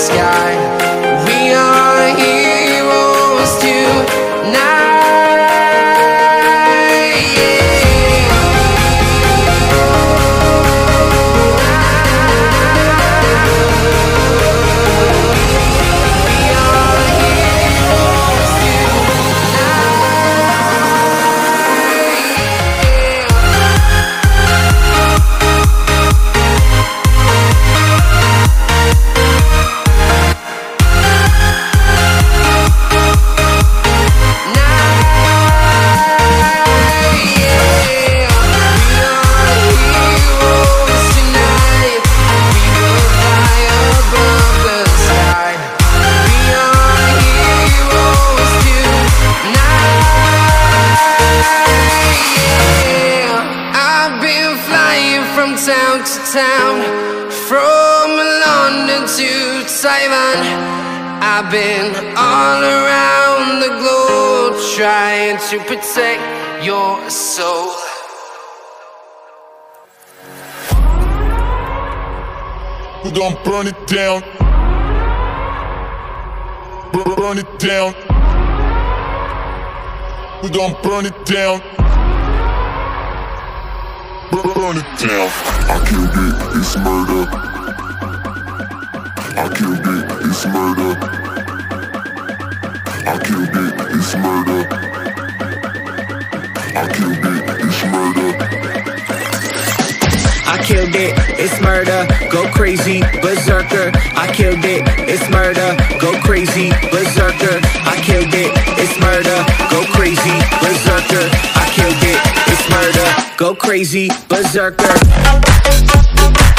sky. We are heroes tonight. Town to town, from London to Taiwan, I've been all around the globe trying to protect your soul. We're gonna burn it down. Burn it down. We're gonna burn it down. Burn it down. I killed it, it's murder. I killed it, it's murder. I killed it, it's murder. I killed it, it's murder. I killed it, it's murder. Go crazy, berserker. I killed it, it's murder. Go crazy, berserker. I killed it, it's murder. Go crazy, berserker. I killed it, it's murder. Go crazy, berserker.